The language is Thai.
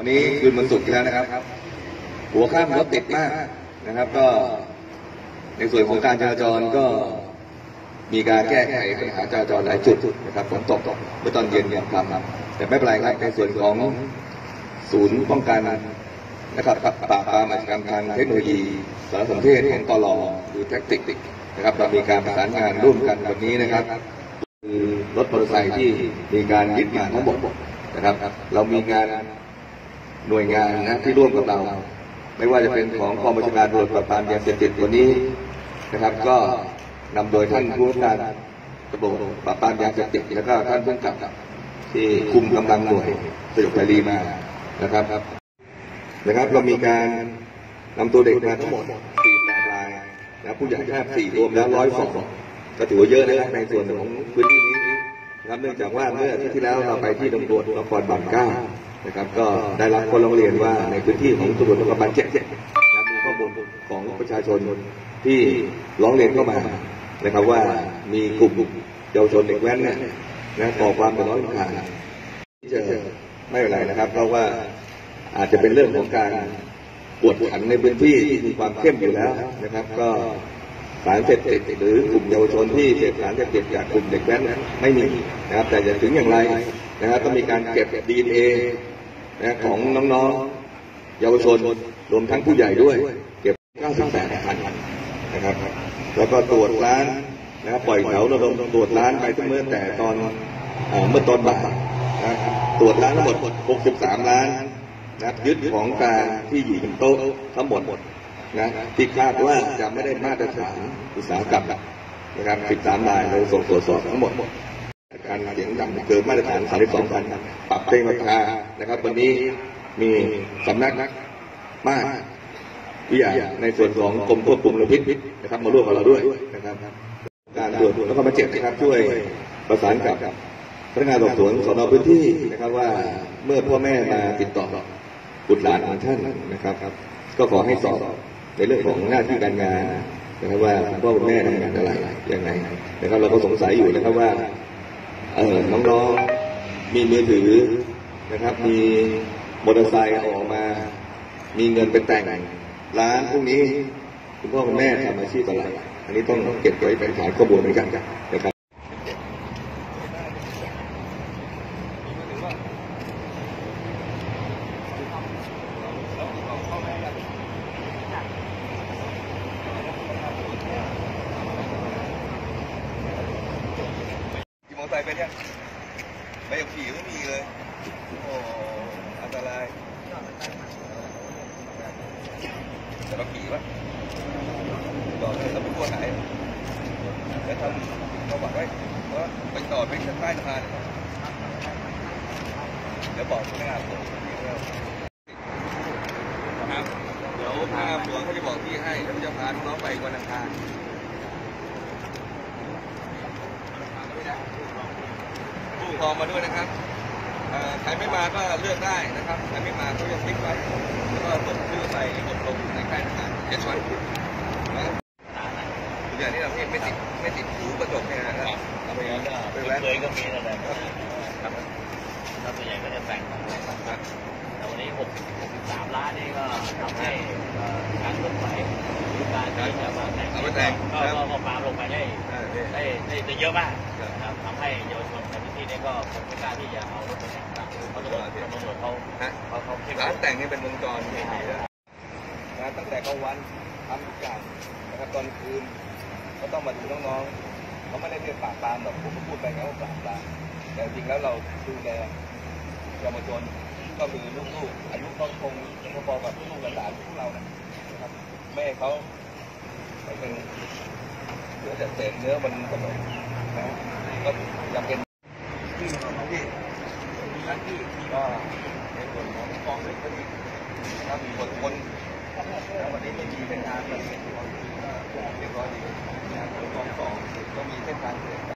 วันนี้คืนวันศุกร์แล้วนะครับหัวค่ำรถติดมากนะครับก็ในส่วนของการจราจรก็มีการแก้ไขปัญหาจราจรหลายจุดนะครับฝนตกเมื่อตอนเย็นอย่างครับแต่ไม่เป็นไรครับในส่วนของศูนย์ป้องกันนะครับปราบปรามอาชญากรรมทางเทคโนโลยีสารสนเทศของตล.หรือแท็กติกนะครับเรามีการประสานงานร่วมกันวันนี้นะครับคือรถมอเตอร์ไซค์ที่มีการยึดมาทั้งหมดนะครับเรามีงานหน่วยงานนะที่ร่วมกับเราไม่ว่าจะเป็นของกองบัญชาการตำรวจปราบปรามยาเสพติดวันนี้นะครับก็นำโดยท่านผู้การตำรวจปราบปรามยาเสพติดแล้วก็ท่านผู้กำกับที่คุมกำลังหน่วยสยบภัยรีมานะครับเรามีการนำตัวเด็กมาทั้งหมด48 รายนะผู้ใหญ่แค่4รวมแล้ว102ก็ถือว่าเยอะนะครับในส่วนของพื้นที่นี้นะครับเนื่องจากว่าเมื่ออาทิตย์ที่แล้วเราไปที่ตำรวจนครบาล9นะครับก็ได้รับข้อร้องเรียนว่าในพื้นที่ของตำรวจนครบาล7มีข้อมูลของประชาชนที่ร้องเรียนเข้ามานะครับว่ามีกลุ่มเยาวชนเด็กแว้นเนี่ยนะก่อความเดือดร้อนรำคาญที่จะไม่เป็นไรนะครับเพราะว่าอาจจะเป็นเรื่องของการกวดขันในพื้นที่ที่มีความเข้มอยู่แล้วนะครับก็สารเสพติดหรือกลุ่มเยาวชนที่เสพสารเสพติดจากกลุ่มเด็กแว้นไม่มีนะครับแต่จะถึงอย่างไรนะครับต้องมีการเก็บ DNA นะของน้องๆเยาวชนรวมทั้งผู้ใหญ่ด้วยเก็บ98 คันนะครับแล้วก็ตรวจร้านนะครับปล่อยแถวระดมตรวจร้านไปเมื่อแต่ตอนเมื่อตอนบ่ายนะตรวจร้านทั้งหมด63 ร้านนะยึดของกลางที่อยู่บนโต๊ะทั้งหมดนะที่คาดว่าจะไม่ได้มาตรฐานอุตสาหกรรมนะครับ13 รายเราส่งตรวจสอบทั้งหมดการเสียงดังเกินมาตรฐาน32 คันปรับเพิ่มราคานะครับวันนี้มีสำนักมากวิทยาในส่วนของกรมควบคุมมลพิษนะครับมาร่วมกับเราด้วยนะครับการตรวจแล้วก็มา7นะครับช่วยประสานกับพนักงานสอบสวนสน.พื้นที่นะครับว่าเมื่อพ่อแม่มาติดต่อบุตรหลานของท่านนะครับก็ขอให้สอบในเรื่องของหน้าที่การงานนะครับว่าพ่อแม่ทำงานอะไรยังไงนะครับเราก็สงสัยอยู่นะครับว่าน้องๆมีมือถือนะครับมีมอเตอร์ไซค์ออกมามีเงินไปแต่งร้านพวกนี้คุณพ่อคุณแม่ทำอาชีพอะไรอันนี้ต้องเก็บไว้เป็นฐานข้อมูลเหมือนกันนะครับมอเตอร์ไซค์ไปเนี่ยใบขับขี่ไม่มีเลยโอ้อันตรายแต่เราขี่วะต่อเลยเราไม่กลัวไหนแล้วทำเราบอกไว้ว่าไปต่อไปใต้สะพานเดี๋ยวบอกพนักงานส่งนะครับเดี๋ยวพนักงานหลวงเขาจะบอกที่ให้แล้วจะพาน้องไปวันอังคารผู้ปกครองมาด้วยนะครับใครไม่มาก็เลือกได้นะครับใครไม่มาก็ยังติ๊กไว้แล้วก็ส่งชื่อไปอบรมในค่ายทหาร7 วันอย่างนี้เราไม่ติดหูกระจกเนี่ยนะครับเราไปแล้วเคยก็มีอะไรครับแล้วส่วนใหญ่ก็จะแต่งแต่วันนี้63 ล้านนี่ก็ทำให้การเคลื่อนไหวหรือการที่จะมาแต่งก็ปาลงไปได้เยอะมากนะครับทำให้เยาวชนในพื้นที่นี้ก็คงไม่กล้าที่จะเอารถไปแต่งเพราะตำรวจเขาร้านแต่งนี่เป็นวงจรที่ดีแล้วนะตั้งแต่กลางวันทำทุกอย่างนะครับตอนคืนก็ต้องมาดูน้องๆเขาไม่ได้เรียกปราบปรามแบบผมพูดไปไงว่าปราบปรามแต่จริงแล้วเราดูแลเยาวชนก็คือลูกๆอายุก็คงพอๆกับลูกหลานพวกเรานะครับแม่เขาเป็นเหลือแต่เศษเนื้อมันก็เลยนะก็จำเป็นที่ก็ในส่วนของกองเด็กก็ดีนะครับมีคนวันนี้ไม่มีเป็นงานแบบเรียบร้อยดีกอง2ก็มีเส้นทาง